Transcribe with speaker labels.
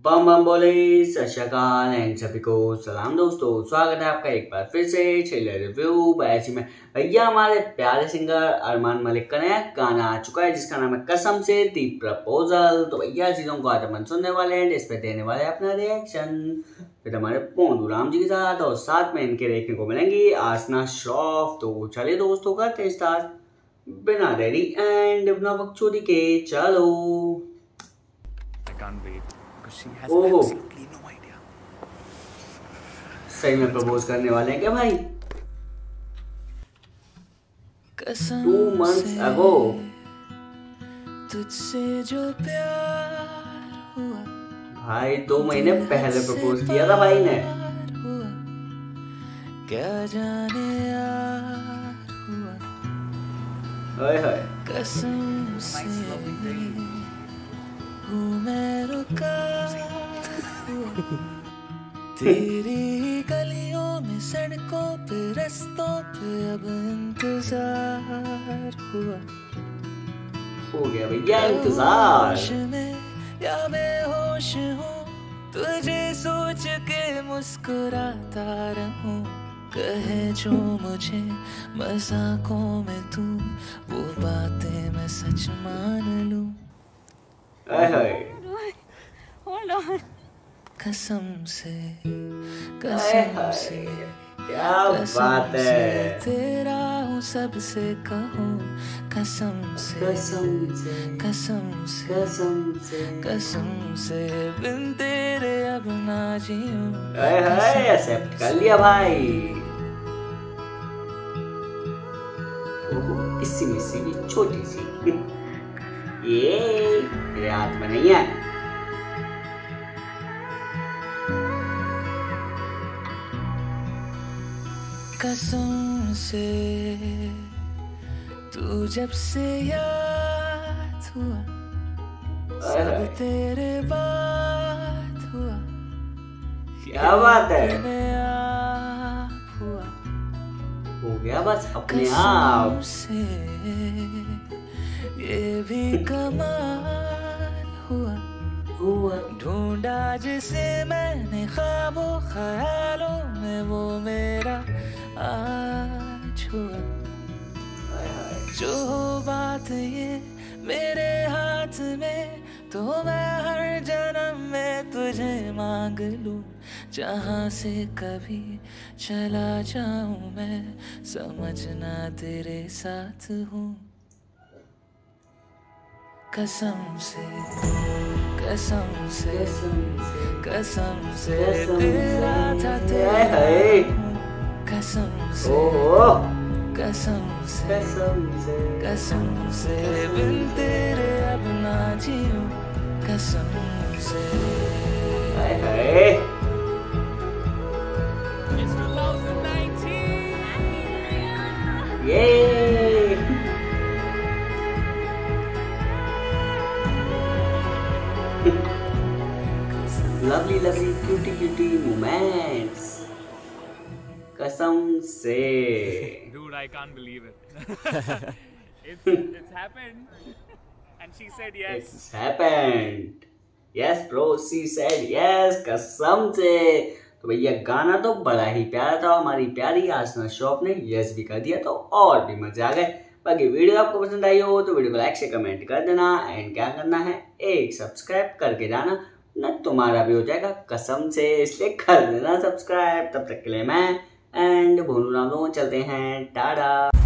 Speaker 1: बम बम बोले सत श्री अकाल एंड सभी को सलाम दोस्तों, स्वागत है आपका एक बार फिर से ट्रेलर रिव्यू। ऐसी में भैया हमारे प्यारे सिंगर अरमान मलिक का नया गाना आ चुका है जिसका नाम है कसम से दी प्रपोजल। तो भैया चीजों को आज अपन सुनने वाले हैं, इस पे देने वाले हैं अपना रिएक्शन फिर हमारे पोंदू राम जी के साथ, और साथ में इनके देखने को मिलेंगी आसना श्रॉफ। तो चलिए दोस्तों करते स्टार्ट बिना देरी एंड बिना बकचोदी के। चलो ओहो, सही में प्रपोज करने वाले हैं क्या भाई? 2 months ago
Speaker 2: तुझसे जो प्यार हुआ
Speaker 1: भाई 2 महीने पहले प्रपोज किया था भाई ने।
Speaker 2: क्या जाने यार हुआ
Speaker 1: हाय हाय
Speaker 2: कसम से हूँ मैं रुका हुआ तेरी गलियों में सड़कों पे रस्तों पे अब इंतजार हुआ।
Speaker 1: हो गया भैया इंतजार।
Speaker 2: होश में या बेहोश हूँ तुझे सोच के मुस्कुराता रहूं। कहे जो मुझे मजाकों में तू वो बातें मैं सच मान लूं।
Speaker 1: हाय हाय
Speaker 2: Hold on. कसम से
Speaker 1: क्या बात है।
Speaker 2: तेरा हूँ सबसे कहूँ कसम से कसम से बिन तेरे अब ना जीऊं।
Speaker 1: एक्सेप्ट कर लिया भाई। इसी मिस्सी की छोटी सी ये मेरे हाथ में नहीं है।
Speaker 2: कसम से तू जब से याद हुआ सब तेरे बात हुआ।
Speaker 1: क्या बात है,
Speaker 2: आप हुआ
Speaker 1: हो गया बस अपने आप
Speaker 2: से ये भी कमाल हुआ। ढूंढा जिसे मैंने ख्वाबों ख्यालों में वो मेरा आज हुआ। जो बात ये मेरे हाथ में तो मैं हर जन्म में तुझे मांग लूं। जहाँ से कभी चला जाऊं मैं समझना तेरे साथ हूँ। कसम से तेरा था तेरा कसम से बिन तेरे अब ना जीऊं। कसम से
Speaker 1: lovely cutie moments. कसम से
Speaker 3: dude, I can't believe it. it's happened and she said yes.
Speaker 1: It's happened. Yes bro, she said yes. कसम से। तो भैया गाना तो बड़ा ही प्यारा था, हमारी प्यारी आसना शॉप ने यस भी कर दिया तो और भी मजे आ गए। बाकी वीडियो आपको पसंद आई हो तो वीडियो को लाइक से कमेंट कर देना एंड क्या करना है एक सब्सक्राइब करके जाना, न तुम्हारा भी हो जाएगा कसम से, इसलिए कर देना सब्सक्राइब। तब तक के लिए मैं एंड भोनू राम लोग चलते हैं, टाटा।